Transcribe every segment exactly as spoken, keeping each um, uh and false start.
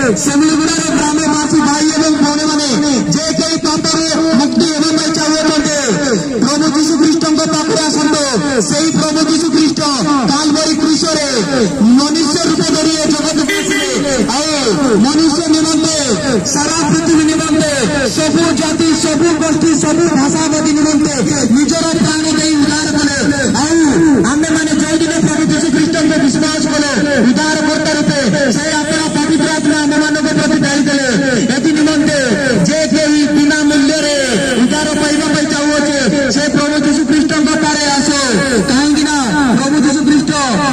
सेमिलिगुड़ार ग्रामवासी भाई एवं भौणी माने जे कई पापरे मुक्ति एवं चाहुते प्रभु जीशु ख्रीष्ट पाखे आसतु से प्रभु जीशु ख्रीष्ट कालवरी क्रूसरे मनुष्य रूप धरी जगत मनुष्य निमंते सारा पृथ्वी निमंते सबु जाति सबु गोष्ठी सबु भाषावादी निमंते निजर प्राण दे उद्धार कले आमे माने जो दिन प्रभु जीशु ख्रीष्ट में विश्वास कले उद्धार करता रूपे से अपना पवित्र आत्मा आम मान प्रति दायी देले एथि निमंते जे केही बिना मूल्य रे उद्धार पाइबा पाई चाहुचे से प्रभु जीशु ख्रीष्ट पारे आसो कहीं ना प्रभु जीशु ख्रीष्ट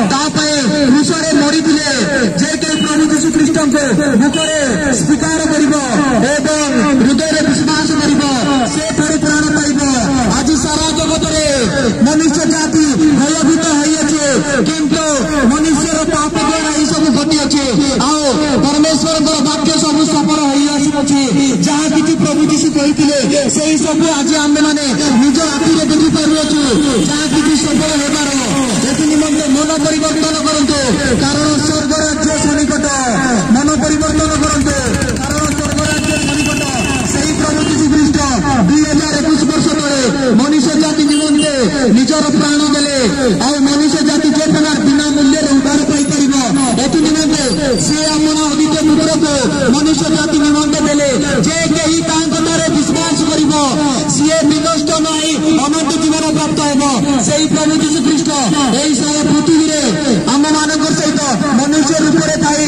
क्रूसरे मरी जे के प्रभु जीशु ख्रीष्ट को मुखरे स्वीकार करिबो एवं हृदय विश्वास करिबो से फेर प्राण पाइबो। आज सारा जगत रे मनुष्य जाति भयभीत होइछे किंतु मनुष्यर पाप द्वारा ई सब घटी अछि आओ परमेश्वर वाक्य सब सफल होई आसी जहाँ किसी प्रभु जीशु कहिथिले सेही सब आज आमे माने निज आखिरे देखि पारुछु जहाँ किसी सफल हेबार एथि निमंते मन परिवर्तन करंतु कारण स्वर्ग राज्य सनिकट मन परिवर्तन करंतु कारण स्वर्ग राज्य सनिकट सेही प्रभु जीशु ख्रीष्ट दुई हजार एकुश वर्ष तले मनुष्य जाति निमंते निजर प्राण देले आ मनुष्य जाति जे प्रकार बिना मूल्य उद्धार पाई परिबो एथि निमंते से अपना अदित पुत्र को मनुष्य जाति निमंते देले जे केही तांकतारे विश्वास करिबो से विनष्ट नहीं अनंत जीवन प्राप्त हेबो सेही प्रभु जीशु ख्रीष्ट एही सारा पृथ्वी रे आम मानक सहित मनुष्य रूप में थाई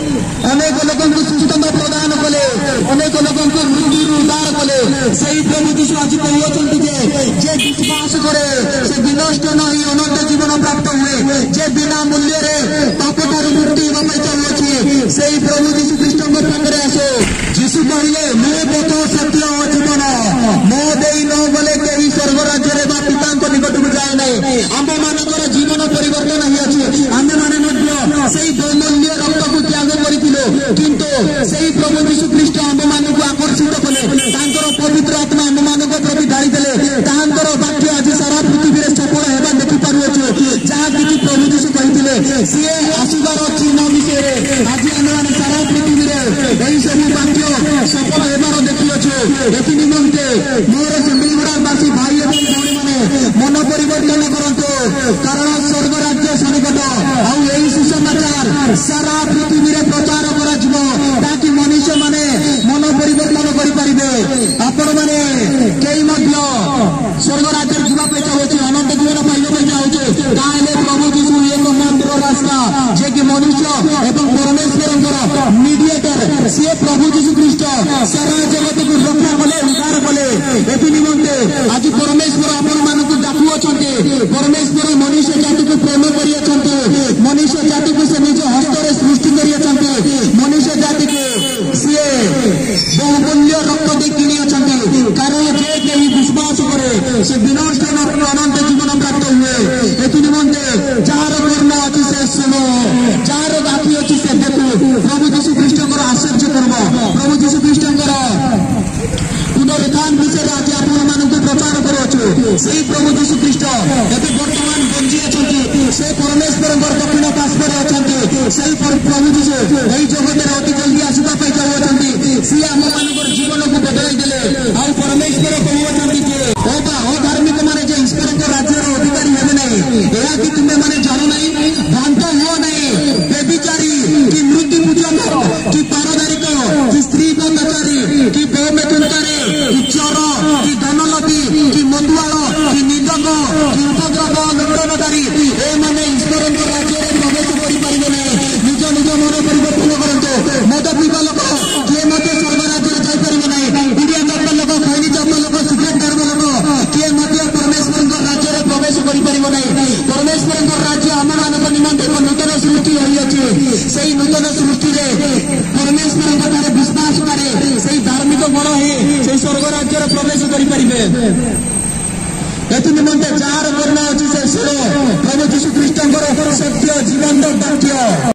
अनेक लोक सुस्थता प्रदान कले अनेक लोक मृत्यु उद्धार कले सही प्रभु जीशु आज कहते जे विश्वास करे से विनष्ट नहीं अनंत जीवन प्राप्त हुए जे बिना मूल्य रे पापकार मुक्ति चाहूँगी से प्रभु जीशु ख्रीष्ट पाखे आसो। जीशु कहले मैं पथ सत्य जीवन मो दे न गले कहीं स्वर्ग राज्य पिता निकट को जाए ना आम मानकर जीवन परिवर्तन ही अच्छे आम मैंने से बहुमूल्य रक्त को त्याग करूँ किंतु से प्रभु जीशु ख्रीष्ट आम मान को आकर्षित कले पवित्र आत्मा आम मान प्रति ढाई देले वाक्य आज सारा पृथ्वी में सफल होगा देखी पारुछु जहाँ किसी प्रभु जीशु कहते सी आसबार चिन्ह विषय आज आम मैंने सारा पृथ्वी में यही सब वाक्य सफल होबार देखिछु एथि निमंते मोर सेमिलिगुड़ावासी भाई एवं भौणी माने मन परिवर्तन करंतु कारण स्वर्ग राज्य सनिकट आउ एही सुसमाचार सारा पृथ्वी में प्रचार करा जिवो ताकि मनुष्य माने मन परिवर्तन करि परिबे आपण माने केही मध्य स्वर्ग राज्य जीवा पे चाहूचे अनंत जीवन पाइबा पे चाहूचे ताले प्रभु जीशु एक मात्र रास्ता जे कि मनुष्य एवं परमेश्वर मीडिएटर से प्रभु जीशु ख्रीष्ट सारा जगत को रक्षा कले उद्धार कले एथि निमंते आज परमेश्वर आपण मानकु डाकु अछंते परमेश्वर मनुष्य जाति को प्रेम करि अछंते मनुष्य जाति को से निज हस्तरे सृष्टि करि अछंते मनुष्य जाति को से बहुमूल्य रक्त दे किनि अछंते कारण जे केही विश्वास करे से विनष्ट न अनंत जीवन प्राप्त हुए एथि निमंते जार कर्ण अछि से सुनो जार आखि अछि से देखु प्रभु जीशु ख्रीष्ट आश्चर्य कर्म प्रभु जीशु ख्रीष्ट पुनरुत्थान विषय आज आप प्रचार करुचु से प्रभु जीशु ख्रीष्ट एवं बर्तमान बंजी अच्छा से परमेश्वर दक्षिण पार्श्वर अच्छा से प्रभु जीशु यही जगत में अति जल्दी आसवा चाहते सी आम मान जीवन को बदल देले आ परमेश्वर कहते अधार्मिक मैंने ईश्वर राज्य अधिकारी हे ना यह कि तुम्हें मैंने जानु ना भ्रांत हुआ नहीं बेविचारी कि मृत्यु पूजन कि पारदारिक कि स्त्री बंधचारी कि बहुमेतुंतारी कि चोर कि धनलती कि मधुआल कि निंदक कि उपद्रव लुटनकारी ए माने ईश्वर राज्य में प्रवेश करें निज निज मन परिवर्तन करते मद पीवा लोक किए मत स्वर्ग राज्य में जापर ना इंडिया चप्पल लोक खैनी चप्पल लोक सिगरेट धर्म लोक किए मत परमेश्वर राज्य में प्रवेश कर परमेश्वर राज्य आम मान निमंते एक नूतन सृष्टि होती से नूतन सृष्टि परमेश्वर विश्वास करे से धार्मिक बल ही से स्वर्ग राज्य में प्रवेश करें एथि निमंते जार कर्ण अच्छी से सुनो प्रभु जीशु ख्रीष्ट सत्य जीवन वाक्य।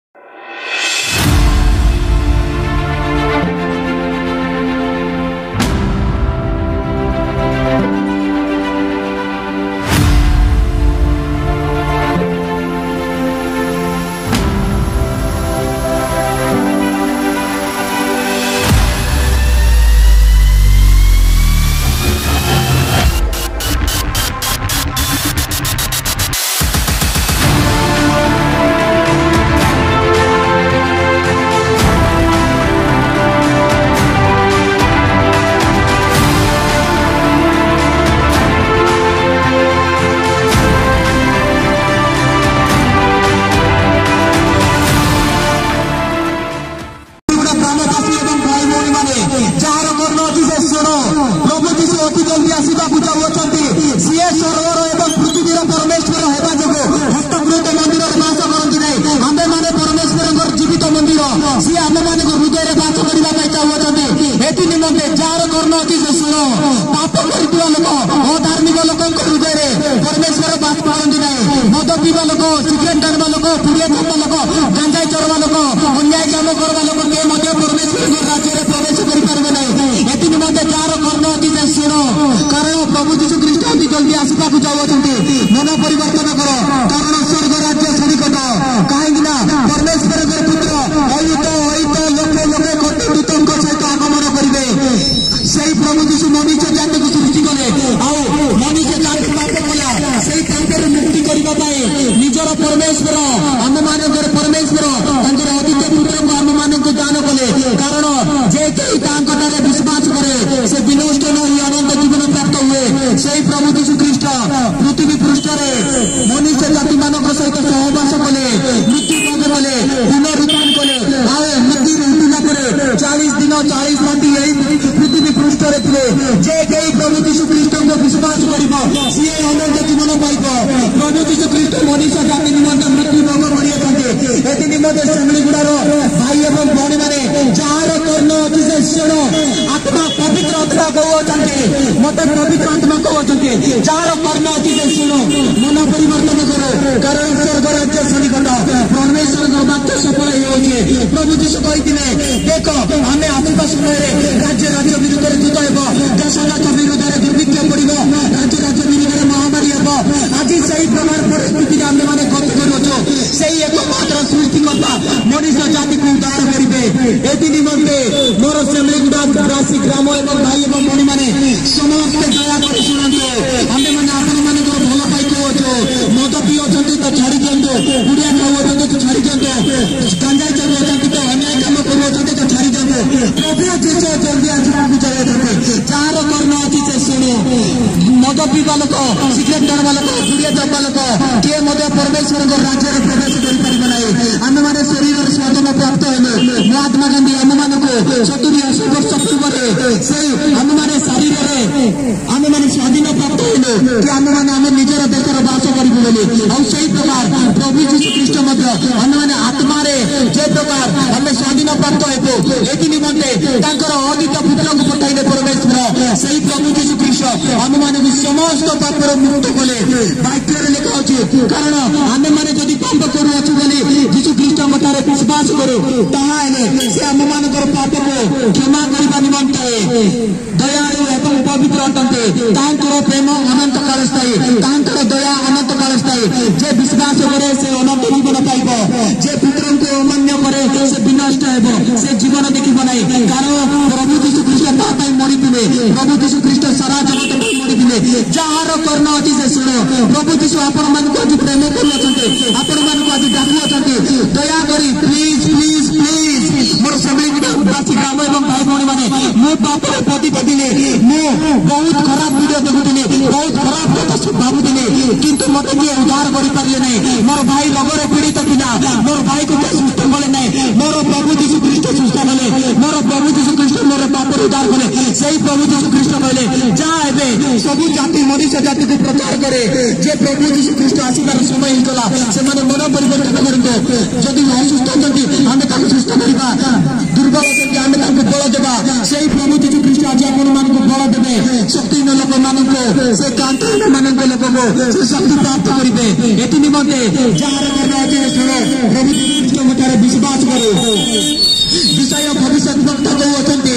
कर्ण अच्छी से शुण पाप कर लोक अधार्मिक लोक हृदय परमेश्वर बास पारती ना मद पीवा लोक सिगरेट टाणवा लोक पुड़िया छापा लोक गंजाई चढ़वा लोक अन्याय काम करवा लोक किए परमेश्वर राज्य में प्रवेश करें ना ये निमंते जार कर्ण अच्छी से शुण कारण प्रभु जीशु ख्रीष्ट अति जल्दी आसवा जाऊँगी मन परिवर्तन कर कारण स्वर्ग राज्य सनिकट कहीं परमेश्वर पुत्र अयुत अयुत लोके लोके कोटि दूतों सहित आगमन करेंगे से प्रभु जीशु मनुष्य जाति को सृष्टि कले आउ मनुष्य जाति पाप कला से मुक्ति करने निजर परमेश्वर आम मान परमेश्वर अद्वितीय पुत्र को आम मान दान कले कारण जे कहीं विश्वास करे से विनष्ट न अनंत जीवन प्राप्त हुए से प्रभु जीशु ख्रीष्ट पृथ्वी पृष्ठ मनुष्य जाति मान सहित सहवास कले मृत्यु भोग कले पुनरुत्थान कले आए मृत्यु उठिला पर चालीस दिन चालीस राति यही पृथ्वी पृष्ठ थे जे कहीं प्रभु जीशु ख्रीष्ट को विश्वास कर सी अनंत जीवन पाइब प्रभु जीशु ख्रीष्ट मनुष्य जाति निमंत मृत्यु भोग कर निमंते सेमली गुड़ार भाई एवं भौणी मैंने जार कर्ण अच्छी से शुण आत्मा पवित्र आत्मा कहते मत पवित्र आत्मा कहते जार कर्ण अच्छी से शुण मन परिवर्तन करो कारण स्वर्ग राज्य सनिकट परमेश्वर वाक्य सफल हो प्रभु जीशु कहते देख आम आसवा समय राज्य राज्य विरुद्ध युद्ध हो देश देश विरुद्ध दुर्भिक्ष पड़ो राज्य राज्य विरुद्ध महामारी हम आज से प्रकार परिस्थिति आम मैंने गति करुचु से एकमात्र सृष्टिकर्ता मनुष्य जाति को उद्धार करेंगे ये निमंते मोर सेमलीगुड़ावासी ग्राम एवं भाई एवं भौणी मैंने समस्ते दया कर शुणु आम मैंने आपण मान भल पाई कहु मद पीओ तो छाड़ी दिंतु गुड़िया खाऊ तो छाड़ी दिंतु गंजाई चलुच्च तो अन्याय कम करुँच तो छाड़ी दिंतु प्रभु जीशु जल्दी आसवाक चाहिए जार कर्ण अच्छी से शुणु मद पीवा लोक सिगरेट टाणवा लोक गुड़िया चपा लोक किए परमेश्वर राज्य में प्रवेश कर आम मैंने शरीर स्वाधीन प्राप्त हेले महात्मा गांधी आम मान सतुरी अशी वर्ष पूर्व से आम मैंने शरीर आम मैंने स्वाधीन प्राप्त हेले कि आम मैंने आम निजर देशर बास करूँ आई प्रकार प्रभु जीशु ख्रीष्ट आम मैंने आत्मा जे प्रकार आम स्वाधीन प्राप्त हो ये निमंते अद्वितीय पुत्र को पठाइले परमेश्वर से प्रभु जीशु ख्रीष्ट आम मान समस्त पापर मुक्त कले वाक्य लिखा अच्छे कारण आम मैंने जदि पाप करुचु जीशु ख्रीष्ट मठार विश्वास करू ताहले से आम मान पाप को क्षमा करने निमंते दयालु एवं पवित्र अटंते प्रेम अनंत काल स्थायी दया अनंत काल स्थायी जे विश्वास करे से अनंत जीवन पाइब जे पुत्र को अमान्य करे से विनष्ट हो से जीवन देखिब ना कारण प्रभु जीशु ख्रीष्ट मरीथे प्रभु जीशु ख्रीष्ट सारा जगत मरीथे जार कर्ण अच्छी से शुण प्रभु जीशु आपण मान आज प्रेम करुँच आपण मान आज डाकुअ दया करी प्लीज प्लीज प्लीज मोर सेमलीगुड़ावासी ग्राम एवं भाई भौणी मैंने मो पाप पतित दिले मु बहुत खराब वीडियो देखुली बहुत खराब कथा भावुली किंतु मत किए उद्धार कर पारे ना मोर भाई रोगर पीड़ित पिला मोर भाई को सुस्थ कले ना मोर प्रभु जीशु ख्रीष्ट सुस्थ कले मोर प्रभु जीशु ख्रीष्ट मोर पाप उद्धार कले से प्रभु जीशु ख्रीष्ट कहले जा सबू जाति मनुष्य जाति को प्रचार करे जे प्रभु जीशु ख्रीष्ट आसबार समय होगा से मन परिवर्तन करते जदि असुस्थ होती आम सुस्थ करवा दुर्बल होती आम बल देवा से प्रभु जीशु ख्रीष्ट आज आपण मान बल देवे शक्तिहीन लोक मान से कांतहीन मान लोक को शक्ति प्राप्त करेंगे ये निमंते जार शुण प्रभु जीशु ख्रीष्ट मठार विश्वास करे विषय भविष्य वक्ता कहते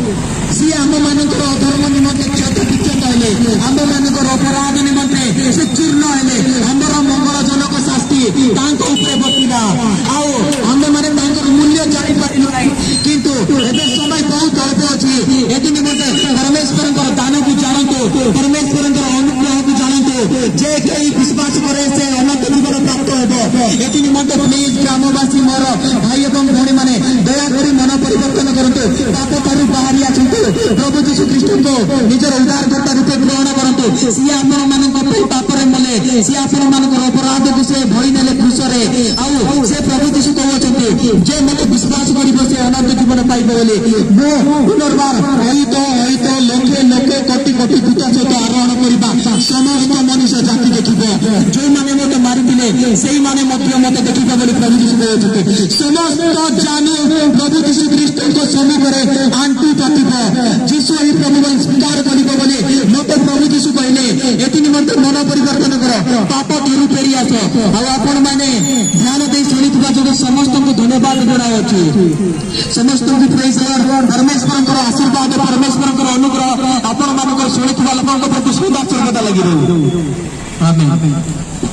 सी आम मान अधर्म निमंते क्षति विक्षत हेले आम मान अपराध निमंते से चूर्ण हेले आमर मंगलजनक शास्ति बर्तिला आओ आम मैंने मूल्य जापारू ना किंतु समय बहुत अल्प अच्छी ये निमंते परमेश्वर दान को जानतु परमेश्वर अनुग्रह को जानतु जे कई विश्वास करे से अनंत जीवन प्राप्त हो ये निमंते प्लीज ग्रामवासी मोर भाई एवं भौणी मैंने दया कर मन परिवर्तन करते पाप ठार बाहरी आसतु प्रभु जीशु ख्रीष्ट को निजर उद्धारकर्ता रूपे ग्रहण करते सी आप पापरे मले सी आप अपराध को से भई ने क्रूसरे आउ से प्रभु जीशु कहते जे मत विश्वास कर से अनंत जीवन पाइब बोली मो पुनर्बार हईत हईत लोके लोके कोटि कोटि दूत सहित आरोहण करवा समस्त मनुष्य जाति देखिब जो मैंने मत मारी से मत देखिब बोली प्रभु जीशु कहते समस्त जानू प्रभु जीशु ख्रीष्ट को सम्मुख आंटू पातिब जीशु प्रभु स्वीकार कर मत प्रभु जीशु कहले ये निमंते मन परिवर्तन कर पाप ठूर फेरी आस आपण मैंने ध्यान दे शुणी जो समस्त को धन्यवाद जनावि समस्त को प्रेज लॉर्ड परमेश्वर आशीर्वाद परमेश्वर अनुग्रह आपण मान शुणी लोक प्रति सदा सर्वदा लगी रही।